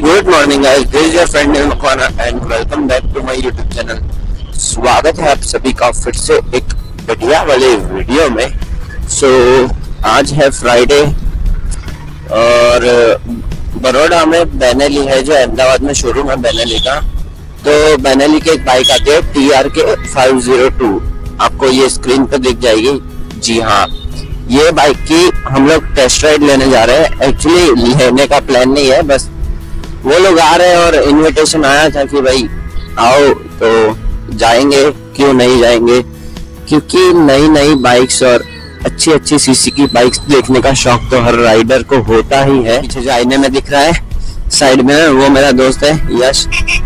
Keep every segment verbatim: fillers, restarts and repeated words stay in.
Good morning guys, this is your friend Makwana and welcome back to my YouTube channel. स्वागत है आप सभी का फिर से एक बढ़िया वाले वीडियो में। सो so, आज है फ्राइडे और बड़ौदा में बेनेली है, जो अहमदाबाद में शोरूम है बेनेली का। तो बेनेली की एक बाइक आती है T R K five zero two, आपको ये स्क्रीन पर दिख जाएगी। जी हाँ, ये बाइक की हम लोग टेस्ट राइड लेने जा रहे हैं। एक्चुअली लेने का प्लान नहीं है, बस वो लोग आ रहे हैं और इनविटेशन आया था कि भाई आओ, तो जाएंगे। क्यों नहीं जाएंगे, क्योंकि नई नई बाइक्स और अच्छी अच्छी सीसी की बाइक्स देखने का शौक तो हर राइडर को होता ही है। पीछे जो आईने में दिख रहा है साइड में, वो मेरा दोस्त है यश।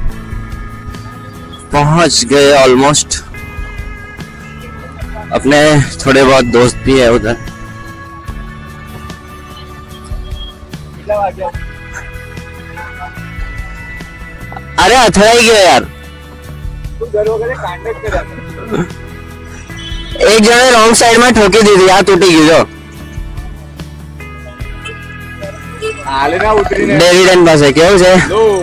पहुंच गए ऑलमोस्ट। अपने थोड़े बहुत दोस्त भी है उधर। अरे अथड़ा ही गया यार, एक जने रॉन्ग साइड में ठोकी दी थी यार, टूटी गई जो डेविड बस है क्या उसे।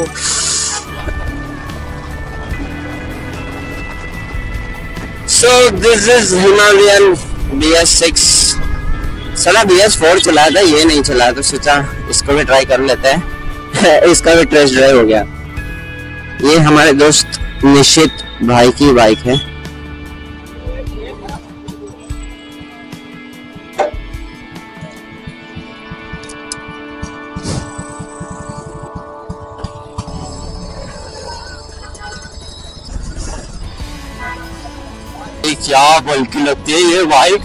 So this is Himalayan B S six. साला बी एस फोर चलाया था, ये नहीं चलाया, तो सोचा इसको भी ट्राई कर लेते हैं। इसका भी टेस्ट ड्राइव हो गया। ये हमारे दोस्त निशित भाई की बाइक है। क्या बल्कि लगती है ये bike.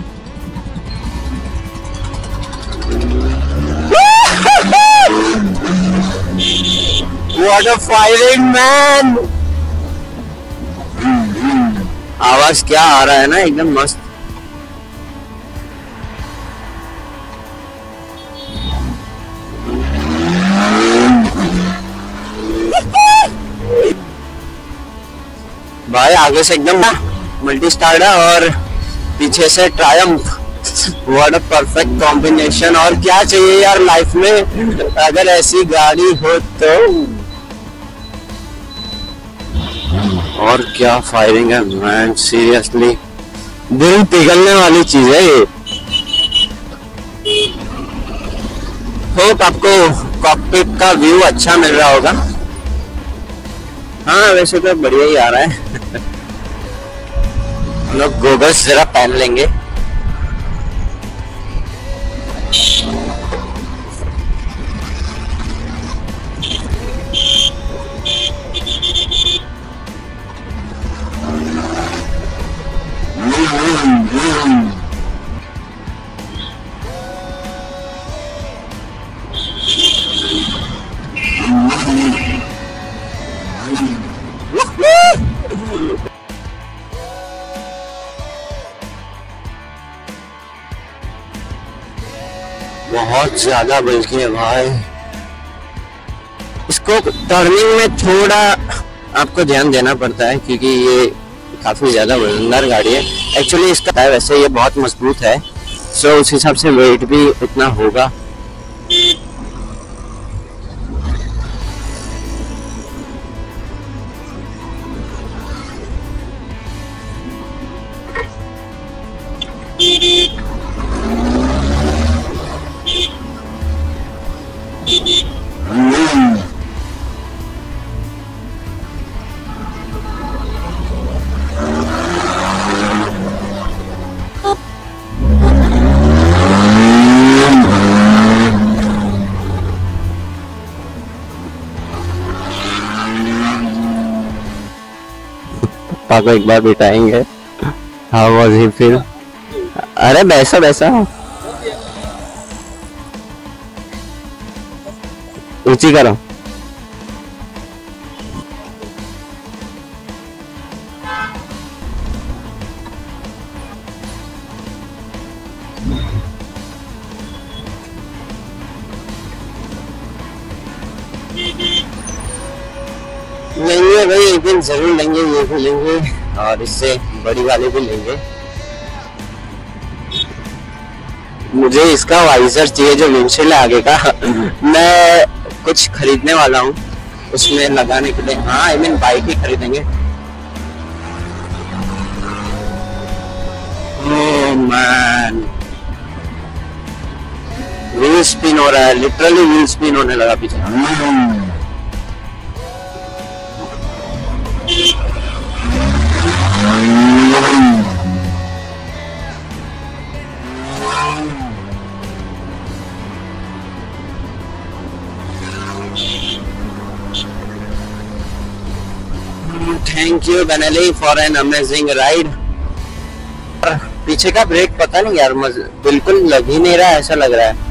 What a firing man! आवाज क्या आ रहा है ना, एकदम मस्त। भाई आगे से एकदम मल्टी स्टार है और पीछे से Triumph. What a perfect combination. और क्या चाहिए यार लाइफ में, अगर ऐसी गाड़ी हो तो। और क्या फायरिंग है मैन, सीरियसली दिल पिघलने वाली चीज है ये। होप आपको कॉकपिट का व्यू अच्छा मिल रहा होगा। हाँ वैसे तो बढ़िया ही आ रहा है। लोग गोगल्स जरा पहन लेंगे। बहुत ज्यादा बल्कि है भाई। इसको टर्निंग में थोड़ा आपको ध्यान देना पड़ता है, क्योंकि ये काफी ज्यादा वजनदार गाड़ी है। एक्चुअली इसका वैसे ये बहुत मजबूत है, सो उस हिसाब से वेट भी इतना होगा। को एक बार बिठाएंगे। How was he feel? अरे बैसा बैसा ऊंची करो। लेंगे भाई, एक दिन जरूर लेंगे, ये भी लेंगे और इससे बड़ी वाले भी लेंगे। मुझे इसका वाइजर चाहिए जो विंडशील्ड है आगे का। मैं कुछ खरीदने वाला हूँ उसमें लगाने के लिए। हाँ आई मीन बाइक ही खरीदेंगे। ओह मैन, व्हील स्पिन हो रहा है, लिटरली व्हील स्पिन होने लगा पीछे। Thank you Benelli for an amazing ride. पीछे का ब्रेक पता नहीं यार, बिल्कुल लग ही नहीं रहा है, ऐसा लग रहा है।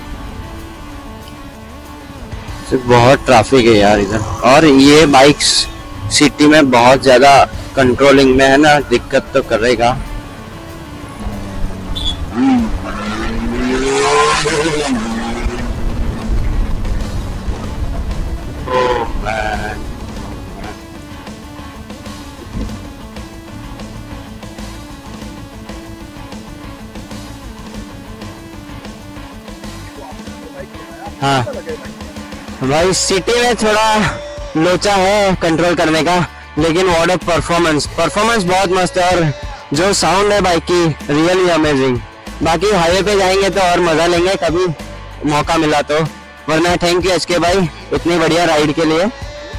बहुत ट्रैफिक है यार इधर, और ये बाइक्स सिटी में बहुत ज्यादा कंट्रोलिंग में है ना, दिक्कत तो करेगा। हाँ भाई, सिटी में थोड़ा लोचा है कंट्रोल करने का, लेकिन व्हाट अ परफॉर्मेंस परफॉर्मेंस बहुत मस्त है, और जो साउंड है बाइक की रियली अमेजिंग। बाकी हाईवे पे जाएंगे तो और मजा लेंगे कभी मौका मिला तो, वरना थैंक यू एच के भाई इतनी बढ़िया राइड के लिए।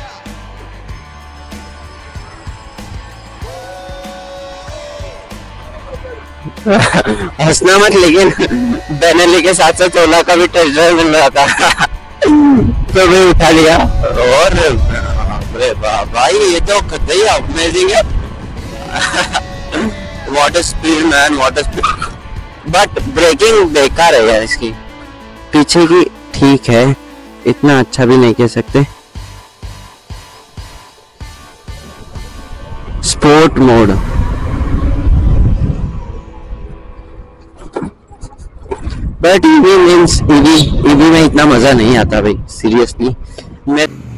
हंसना मत, लेकिन बेनेली के साथ साथ ओला का भी टेस्ट ड्राइव मिल रहा था तो भी उठा लिया। और अरे भाई ये तो कतई अमेजिंग है। What speed man, what speed. But braking बेकार है यार इसकी, पीछे की ठीक है, इतना अच्छा भी नहीं कह सकते। Sport mode, but EV means EV EV में इतना मजा नहीं आता भाई, सीरियसली। मैं